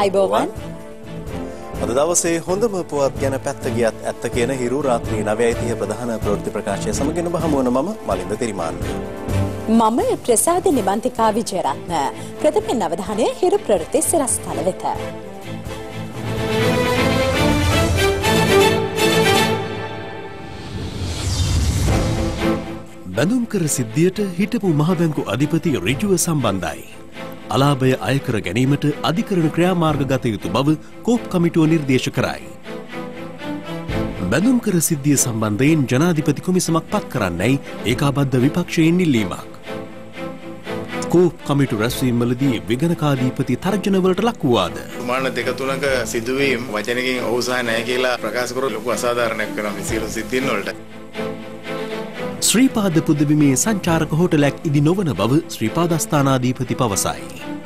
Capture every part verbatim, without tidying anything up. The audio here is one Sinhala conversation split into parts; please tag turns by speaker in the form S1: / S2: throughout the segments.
S1: ආයුබෝවන්.
S2: අද දවසේ හොඳම පුවත් ගැන පැත්ත ගියත් ඇත්ත කියන හිරු රාත්‍රී නවයයි තිහ ප්‍රධාන ප්‍රවෘත්ති ප්‍රකාශය සමගින් ඔබ හමු වන මම මලින්ද තිරිමාන්න.
S1: මම ප්‍රසාද නිබන්තිකා විජයරත්න. ප්‍රථමයෙන් අවධානය හිරු ප්‍රවෘත්ති සිරස්තල වෙත.
S3: බැඳුම්කර සිද්ධියට හිටපු මහබැංකු අධිපති ඍජුව සම්බන්ධයි. අලාභය අයකර ගැනීමට අධිකරණ ක්‍රියාමාර්ග ගත යුතු බව කෝප් කමිටුව නිර්දේශ කරයි. බැඳුම්කර සිද්ධිය සම්බන්ධයෙන් ජනාධිපති කොමිසමක් පත් කරන්නයි ඒකාබද්ධ විපක්ෂයෙන් ඉල්ලීමක්. කෝප් කමිටු රැස්වීම්වලදී විගණකාධිපති තර්ජනවලට ලක් වූවාද?
S4: ප්‍රමාණ දෙක තුනක සිදුවීම් වචනකින් ඔව් සහ නැහැ කියලා ප්‍රකාශ කරලා ලොකු අසාධාරණයක් කරනවා මේ සියලු සිද්ධීන් වලට.
S3: ශ්‍රීපාද පුදබිමේ සංචාරක හෝටලයක් ඉදි නොවන බව ශ්‍රීපාදස්ථානාධිපති පවසයි.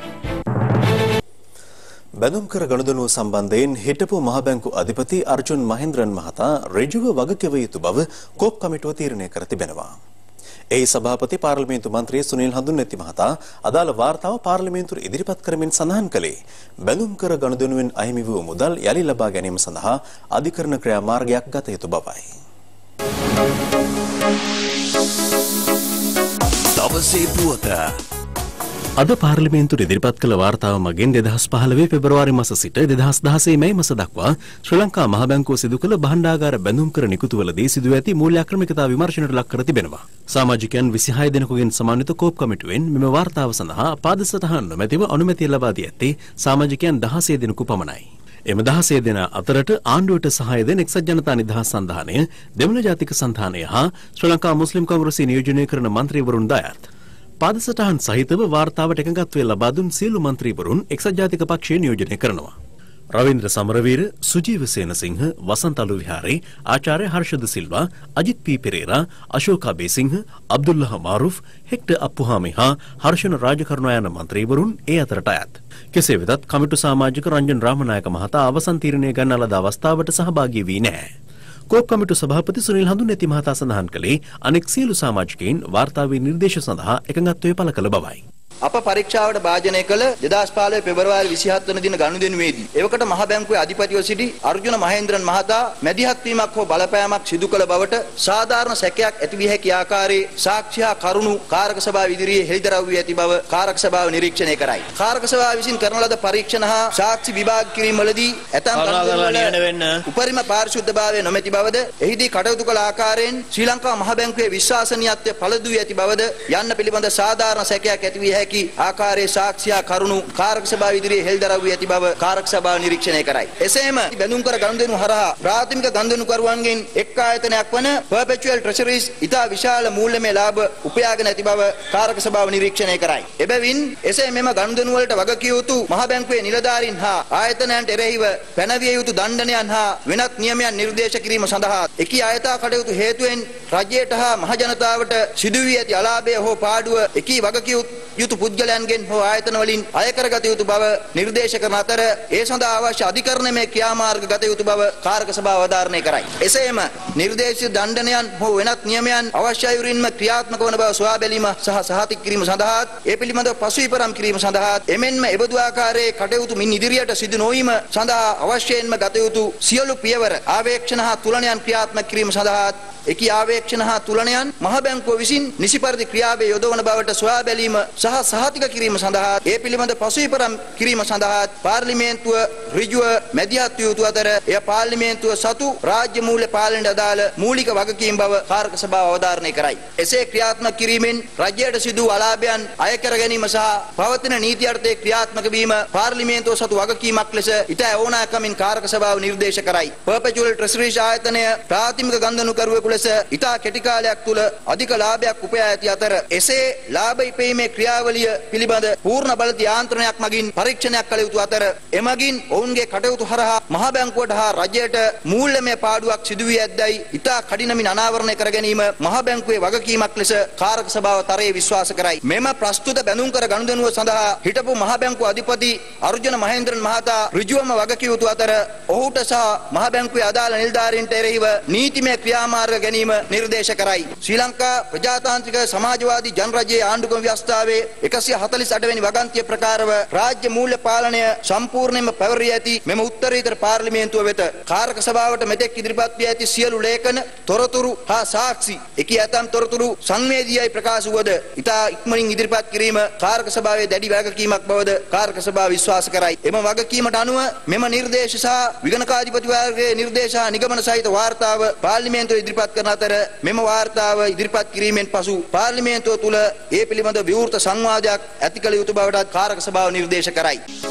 S2: බැඳුම්කර ගනුදෙනුව සම්බන්ධයෙන් හිටපු මහබැංකු අධිපති අර්ජුන් මහින්ද්‍රන් මහතා ඍජුව වගකිව යුතු බව කෝප් කමිටුව තීරණය කර තිබෙනවා. එහි සභාපති පාර්ලිමේන්තු මන්ත්‍රී සුනිල් හඳුන්වැති මහතා අදාළ වාර්තාව පාර්ලිමේන්තුවට ඉදිරිපත් කරමින් සඳහන් කළේ බැඳුම්කර ගනුදෙනුවෙන් අහිමි වූ මුදල් යලි ලබා ගැනීම සඳහා අධිකරණ ක්‍රියාමාර්ගයක් ගත යුතු බවයි.
S3: දවසේ පුවත අද පාර්ලිමේන්තුවට ඉදිරිපත් කළ වාර්තාව මගින් දෙදහස් පහළොව පෙබරවාරි මාස සිට දෙදහස් දහසය මැයි මාස දක්වා ශ්‍රී ලංකා මහ බැංකුව සිදු කළ භාණ්ඩාගාර බැඳුම්කර නිකුතුවලදී සිදු ඇති මූල්‍යාක්‍රමිකතා විමර්ශනයට ලක් කර තිබෙනවා. සමාජිකයන් විසිහය දෙනෙකුගෙන් සමන්විත කෝප් කමිටුවෙන් මෙම වාර්තාව සඳහා පාද සටහන් නොමැතිව අනුමැතිය ලබා දී ඇත්තේ සමාජිකයන් දහසය දෙනෙකු පමණයි. එම දහසය දෙනා අතරට ආණ්ඩුවට සහාය දෙන එක්සත් ජනතා නිදහස් සන්ධානය, දෙමළ ජාතික සන්ධානය හා ශ්‍රී ලංකා මුස්ලිම් කොංග්‍රසය නියෝජනය කරන මන්ත්‍රීවරුන් දයත්. පාදසටහන් සහිතව වාර්තාවට එකඟත්වය ලබා දුන් සියලු මන්ත්‍රීවරුන් එක්සත් ජාතික පක්ෂය නියෝජනය කරනවා. රවීන්ද්‍ර සමරවීර, සුජීව සේනසිංහ, වසන්ත අලුවිහාරේ, ආචාර්ය හර්ෂද සිල්වා, අජිත් පී පෙරේරා, අශෝක බේසිංහ, අබ්දුල්ලාහ මාරුෆ්, හෙක්ටර් අප්පුහාමි හා හර්ෂණ රාජකරුණා යන මන්ත්‍රීවරුන් ඒ අතරට අයත්. කෙසේ වෙතත් කමිටු සමාජික රංජන් රාමනායක මහතා අවසන් තීරණය ගන්නා ලද අවස්ථාවට සහභාගී වී නැහැ. කෝප් කමිටු සභාපති සුනිල් හඳුන්වැති මහතා සඳහන් කළේ අනෙක් සියලු සමාජිකයින් වාර්තාවේ නිර්දේශ සඳහා එකඟත්වය පළ කළ බවයි.
S5: අප පරීක්ෂාවට භාජනය කළ දෙදහස් පහළොව පෙබරවාරි විසිහත් වන දින ගනුදෙනුවේදී එවකට මහ බැංකුවේ අධිපතිව සිටි අර්ජුන මහේන්ද්‍රන් මහතා මැදිහත් වීමක් හෝ බලපෑමක් සිදු කළ බවට සාධාරණ සැකයක් ඇති විය හැකි ආකාරයේ සාක්ෂි හා කරුණු කාරක සභාව ඉදිරියේ හෙළිදරව් වී ඇති බව කාරක සභාව නිරීක්ෂණය කරයි. කාරක සභාව විසින් කරන ලද පරීක්ෂණ හා සාක්ෂි විභාග කිරීමවලදී ඇතැම් ගනුදෙනුවල උපරිම පාරිශුද්ධභාවය නොමැති බවද එහිදී කටයුතු කළ ආකාරයෙන් ශ්‍රී ලංකා මහ බැංකුවේ විශ්වාසනීයත්වය පළදු වී ඇති බවද යන්න පිළිබඳ සාධාරණ සැකයක් ඇති විය හැකි ආකාරයේ සාක්ෂිය කරුණු කාරක සභාව ඉදිරියේ හෙළිදරව් වී ඇති බව කාරක සභාව නිරීක්ෂණය කරයි. එසේම බැඳුම්කර ගනුදෙනු හරහා ප්‍රාථමික ගනුදෙනුකරුවන්ගෙන් එක් ආයතනයක් වන Perpetual Treasuries ඉතා විශාල මූල්‍යමය ලාභ උපයාගෙන ඇති බව කාරක සභාව නිරීක්ෂණය කරයි. එබැවින් එසේ මෙම ගනුදෙනු වලට වගකිය යුතු මහ බැංකුවේ නිලධාරීන් හා ආයතනයන්ට එරෙහිව පැනවිය යුතු දණ්ඩනයන් හා වෙනත් නියමයන් නිර්දේශ කිරීම සඳහා එකී ආයතා කටයුතු හේතුවෙන් රජයට හා මහ ජනතාවට සිදු වී ඇති අලාභය හෝ පාඩුව එකී වගකිය යුතු පුද්ගලයන්ගෙන් හෝ ආයතන වලින් අය කරගත යුතු බව නිර්දේශ කරන අතර ඒ සඳහා අවශ්‍ය අධිකරණමය ක්‍රියාමාර්ග ගත යුතු බව කාරක සභාව අවධාරණය කරයි. එසේම නිර්දේශිත දණ්ඩනයන් හෝ වෙනත් නියමයන් අවශ්‍ය අයුරින්ම ක්‍රියාත්මක වන බව සොයා බැලීම සහ සහතික කිරීම සඳහා ඒ පිළිබඳව පසුවිපරම් කිරීම සඳහා එමෙන්ම එබඳු ආකාරයේ කටයුතු මින් ඉදිරියට සිදු නොවීම සඳහා අවශ්‍යයෙන්ම ගත යුතු සියලු පියවර ආවේක්ෂණ හා තුලනයන් ක්‍රියාත්මක කිරීම සඳහා එකී ආවේක්ෂණ හා තුලනයන් මහ බැංකුව විසින් නිසි පරිදි ක්‍රියාවේ යොදවන බවට සොයා බැලීම සහ සහතික කිරීම සඳහා ඒ පිළිබඳ පසුවිපරම් කිරීම සඳහා පාර්ලිමේන්තුව ඍජුව මැදිහත් වූ යුතු අතර එය පාර්ලිමේන්තුව සතු රාජ්‍ය මූල්‍ය පාලනයට අදාළ මූලික වගකීම් බව කාරක සභාව අවධාරණය කරයි. එසේ ක්‍රියාත්මක කිරීමෙන් රජයට සිදු අලාභයන් අය කර ගැනීම සහ පවතින නීති අර්ථයේ ක්‍රියාත්මක වීම පාර්ලිමේන්තුව සතු වගකීමක් ලෙස ඉතා ඕනෑකමින් කාරක සභාව නිර්දේශ කරයි. Perpetual Treasuries ආයතනය ප්‍රාථමික ගනුදෙනුකරුවෙකු ලෙස ඉතා කෙටි කාලයක් තුල අධික ලාභයක් උපයා ඇති අතර එසේ ලාභ ඉපීමේ ක්‍රියාවලිය පිළිබඳ පූර්ණ බලති යාන්ත්‍රණයක් මගින් පරීක්ෂණයක් කළ යුතු අතර එමගින් ඔවුන්ගේ කටයුතු කටයුතු හරහා මහ බැංකුවට හා රජයට මූල්‍යමය පාඩුවක් සිදු වී ඇද්දයි ඉතා කඩිනමින් අනාවරණය කර ගැනීම මහ බැංකුවේ වගකීමක් ලෙස කාරක සභාව තරයේ විශ්වාස කරයි. මෙම ප්‍රස්තුත බැඳුම් කර ගනුදෙනුව සඳහා හිටපු මහ බැංකුව අධිපති අර්ජුන මහේන්ද්‍රන් මහතා ඍජුවම වගකිව යුතු අතර ඔහුට සහ මහ බැංකුවේ අදාළ නිලධාරීන්ට එරෙහිව නීතිමය ක්‍රියාමාර්ග ගැනීම නිර්දේශ කරයි. ශ්‍රී ලංකා ප්‍රජාතාන්ත්‍රික සමාජවාදී ජනරජයේ ආණ්ඩුක්‍රම ව්‍යවස්ථාවේ එකසිය හතළිස් අට වෙනි වගන්තිය ප්‍රකාරව රාජ්‍ය මූල්‍ය පාලනය සම්පූර්ණයෙන්ම පැවරී ඇති මෙම උත්තරීතර පාර්ලිමේන්තුව වෙත කාරක සභාවට මෙතෙක් ඉදිරිපත් වී ඇති සියලු ලේඛන තොරතුරු හා සාක්ෂි එකී ඇතම් තොරතුරු සංවේදීයි ප්‍රකාශ වුවද ඉතා ඉක්මනින් ඉදිරිපත් කිරීම කාරක සභාවේ දැඩි වගකීමක් බවද කාරක සභාව විශ්වාස කරයි. එම වගකීමට අනුව මෙම නිර්දේශ සහ විගණකාධිපතිවරයාගේ නිර්දේශ හා නිගමන සහිත වාර්තාව පාර්ලිමේන්තුවේ ඉදිරිපත් කරන අතර මෙම වාර්තාව ඉදිරිපත් කිරීමෙන් පසු පාර්ලිමේන්තුව තුළ ඒ පිළිබඳ විවෘත සංවාදයක් ඇති කළ යුතු බවටත් කාරක සභාව නිර්දේශ කරයි.